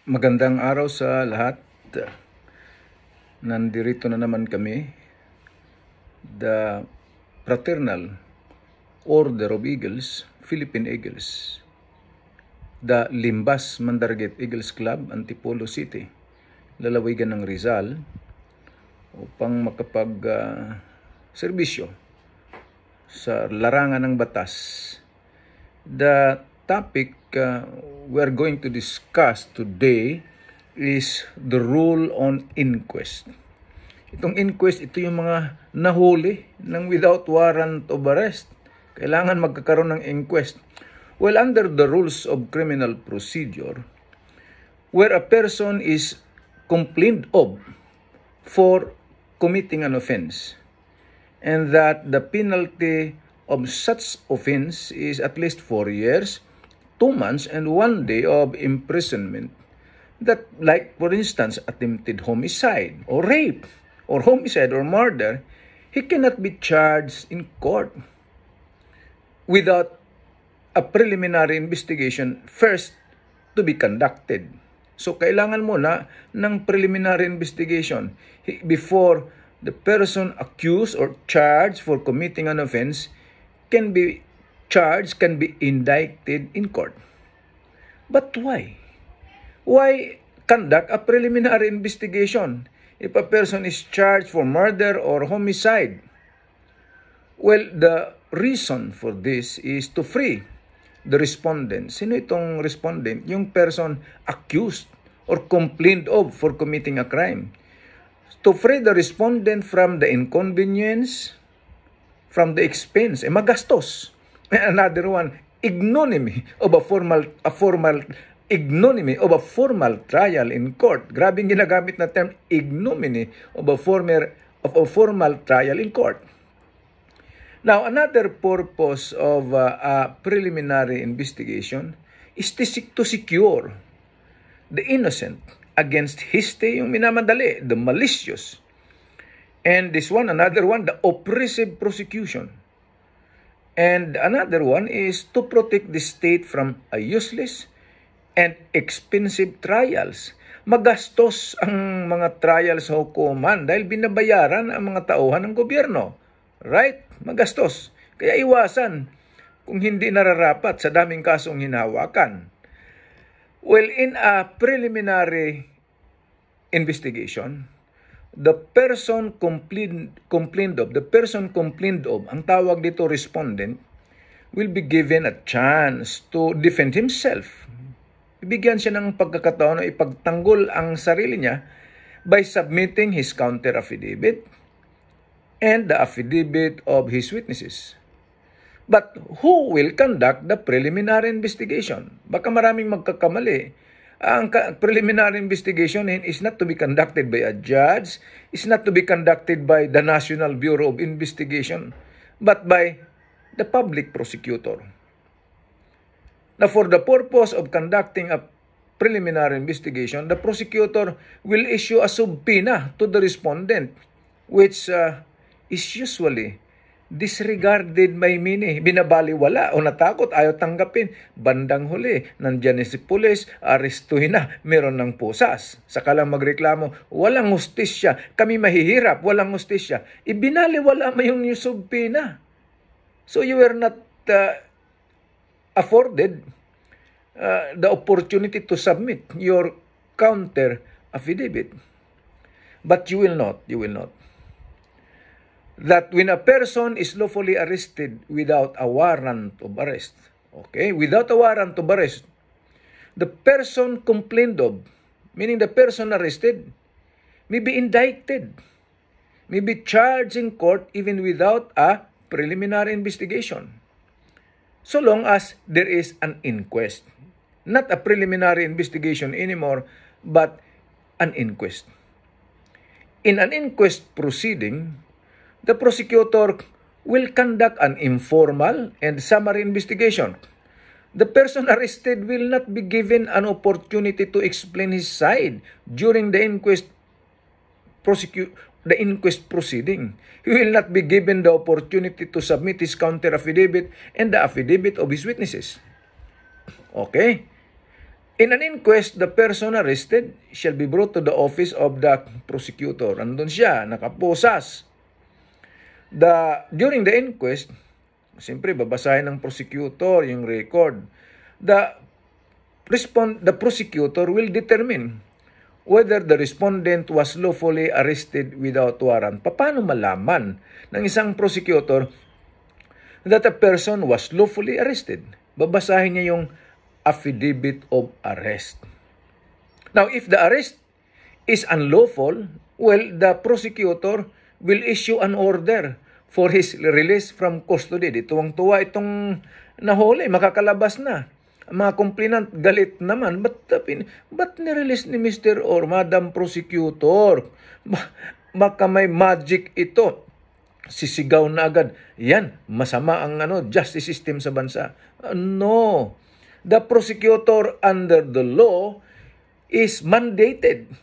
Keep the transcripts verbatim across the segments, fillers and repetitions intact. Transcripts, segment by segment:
Magandang araw sa lahat. Nandirito na naman kami, the Fraternal Order of Eagles, Philippine Eagles, the Limbas Mandarguet Eagles Club, Antipolo City, lalawigan ng Rizal, upang makapag-serbisyo uh, sa larangan ng batas. The topic uh, we're going to discuss today is the rule on inquest. Itong inquest, ito yung mga nahuli ng without warrant of arrest. Kailangan magkakaroon ng inquest. Well, under the rules of criminal procedure, where a person is complained of for committing an offense, and that the penalty of such offense is at least four years, two months, and one day of imprisonment. That, like, for instance, attempted homicide, or rape, or homicide, or murder, he cannot be charged in court without a preliminary investigation first to be conducted. So, kailangan muna ng preliminary investigation before the person accused or charged for committing an offense can be charged, can be indicted in court. But why? Why conduct a preliminary investigation if a person is charged for murder or homicide? Well, the reason for this is to free the respondent. Sino itong respondent? Yung person accused or complained of for committing a crime. To free the respondent from the inconvenience, from the expense, eh magastos. Another one, ignominy of a formal, a formal, ignominy of a formal trial in court. Grabe yung ginagamit na term, ignominy of a former, of a formal trial in court. Now, another purpose of uh, a preliminary investigation is to, to secure the innocent against histe, yung minamadali, the malicious. And this one, another one, the oppressive prosecution. And another one is to protect the state from a useless and expensive trials. Magastos ang mga trials sa hukuman dahil binabayaran ang mga tauhan ng gobyerno. Right? Magastos. Kaya iwasan kung hindi nararapat sa daming kasong hinahawakan. Well, in a preliminary investigation, the person complained, complained of, the person complained of, ang tawag dito respondent, will be given a chance to defend himself. Ibigyan siya ng pagkakataon na ipagtanggol ang sarili niya by submitting his counter affidavit and the affidavit of his witnesses. But who will conduct the preliminary investigation? Baka maraming magkakamali. Ang preliminary investigation is not to be conducted by a judge, is not to be conducted by the National Bureau of Investigation, but by the public prosecutor. Now, for the purpose of conducting a preliminary investigation, the prosecutor will issue a subpoena to the respondent, which uh, is usually disregarded by many, binabaliwala o natakot, ayaw tanggapin. Bandang huli, nandyan si pulis, arestuhin na, meron ng pusas. Saka lang magreklamo, walang hustisya, kami mahihirap, walang hustisya. Ibinaliwala mo yung subpoena. So you were not uh, afforded uh, the opportunity to submit your counter affidavit. But you will not, you will not. That when a person is lawfully arrested without a warrant of arrest, okay, without a warrant of arrest, the person complained of, meaning the person arrested, may be indicted, may be charged in court even without a preliminary investigation, so long as there is an inquest. Not a preliminary investigation anymore, but an inquest. In an inquest proceeding, the prosecutor will conduct an informal and summary investigation. The person arrested will not be given an opportunity to explain his side during the inquest prosecute the inquest proceeding. He will not be given the opportunity to submit his counter affidavit and the affidavit of his witnesses. Okay? In an inquest, the person arrested shall be brought to the office of the prosecutor. Andun siya, nakaposas. The, during the inquest, siyempre babasahin ng prosecutor yung record. The, respond, the prosecutor will determine whether the respondent was lawfully arrested without warrant. Paano malaman ng isang prosecutor that a person was lawfully arrested? Babasahin niya yung affidavit of arrest. Now, if the arrest is unlawful, well, the prosecutor will issue an order for his release from custody. Tuwang-tuwa itong nahuli, makakalabas na. Mga complainant, galit naman. Ba't, ba't nirelease ni Mister or Madam Prosecutor? Baka may magic ito. Sisigaw na agad. Yan, masama ang ano, justice system sa bansa. Uh, no. The prosecutor under the law is mandated,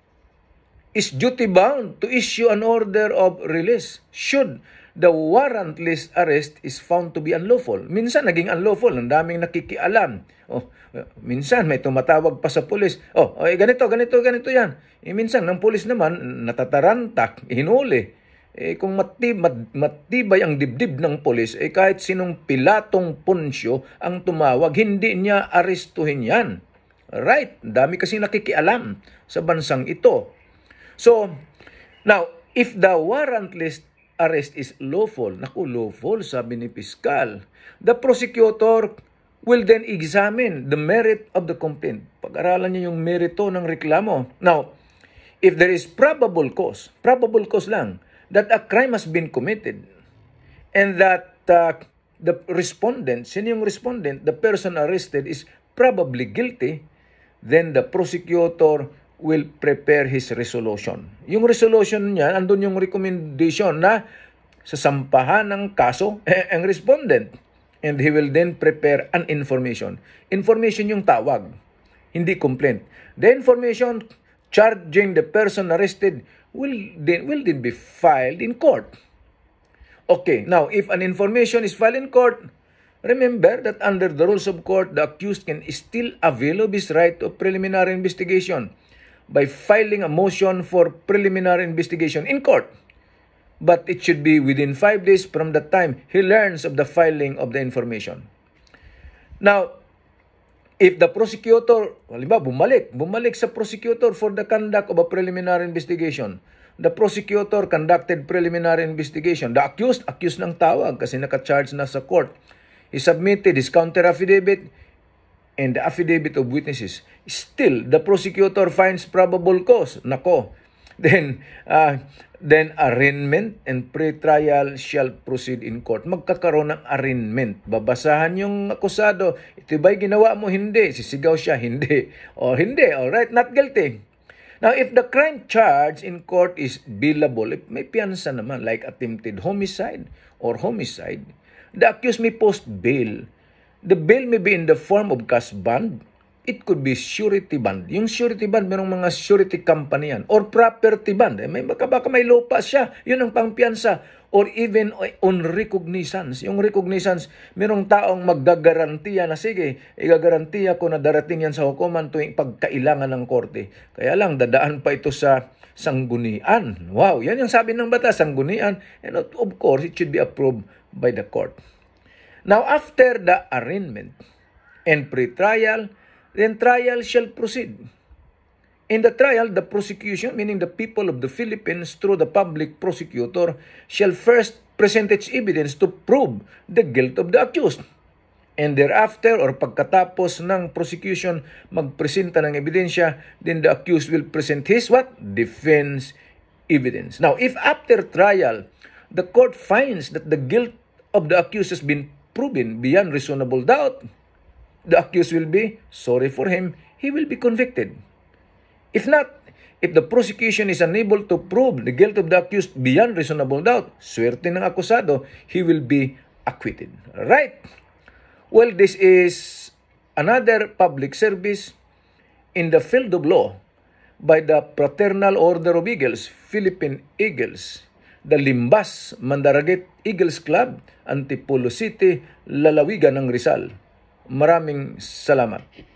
is duty-bound to issue an order of release should the warrantless arrest is found to be unlawful. Minsan naging unlawful, ang daming nakikialam. Oh, minsan may tumatawag pa sa pulis. Oh, oh ganito, ganito, ganito yan. Eh, minsan ng pulis naman natatarantak, hinuli. Eh, kung matib, mat, matibay ang dibdib ng pulis, eh kahit sinong Pilatong Punsyo ang tumawag, hindi niya arestuhin yan. Right? Dami kasi nakikialam sa bansang ito. So, now, if the warrantless arrest is lawful, naku, lawful, sabi ni Piskal, the prosecutor will then examine the merit of the complaint. Pag-aralan niya yung merito ng reklamo. Now, if there is probable cause, probable cause lang, that a crime has been committed and that uh, the respondent, sino yung respondent, the person arrested is probably guilty, then the prosecutor will prepare his resolution. Yung resolution niya, andun yung recommendation na sasampahan ng kaso eh, ang respondent. And he will then prepare an information. Information yung tawag, hindi complaint. The information charging the person arrested will then, will then be filed in court. Okay, now if an information is filed in court, remember that under the rules of court, the accused can still avail of his right of preliminary investigation by filing a motion for preliminary investigation in court. But it should be within five days from the time he learns of the filing of the information. Now, if the prosecutor, halimbawa, bumalik, bumalik sa prosecutor for the conduct of a preliminary investigation. The prosecutor conducted preliminary investigation. The accused, accused ng tawag kasi naka-charge na sa court. He submitted his counter-affidavit and the affidavit of witnesses. Still, the prosecutor finds probable cause. Nako. Then, uh, then arraignment and pre-trial shall proceed in court. Magkakaroon ng arraignment. Babasahan yung akusado. Ito ba'y ginawa mo? Hindi. Sisigaw siya? Hindi. O hindi. Alright, not guilty. Now, if the crime charged in court is bailable, if may piyansa naman like attempted homicide or homicide, the accused may post bail. The bail may be in the form of cash bond. It could be surety bond. Yung surety bond, merong mga surety company yan. Or property bond. Eh, may, baka, baka may lupa siya. Yun ang pangpiyansa. Or even on recognizance. Yung recognizance, merong taong magdagarantiya na, sige, igagarantiya ko na darating yan sa hukuman tuwing pagkailangan ng korte. Kaya lang, dadaan pa ito sa sanggunian. Wow, yan yung sabi ng batas, sanggunian. And of course, it should be approved by the court. Now, after the arraignment and pre-trial, then trial shall proceed. In the trial, the prosecution, meaning the people of the Philippines through the public prosecutor, shall first present its evidence to prove the guilt of the accused. And thereafter, or pagkatapos ng prosecution magpresenta ng ebidensya, then the accused will present his what? Defense evidence. Now, if after trial, the court finds that the guilt of the accused has been proven beyond reasonable doubt, the accused will be sorry for him, he will be convicted. If not, if the prosecution is unable to prove the guilt of the accused beyond reasonable doubt, swerte ng akusado, he will be acquitted. Right? Well, this is another public service in the field of law by the Fraternal Order of Eagles, Philippine Eagles, the Limbas, Mandaraget Eagles Club, Antipolo City, Lalawigan ng Rizal. Maraming salamat.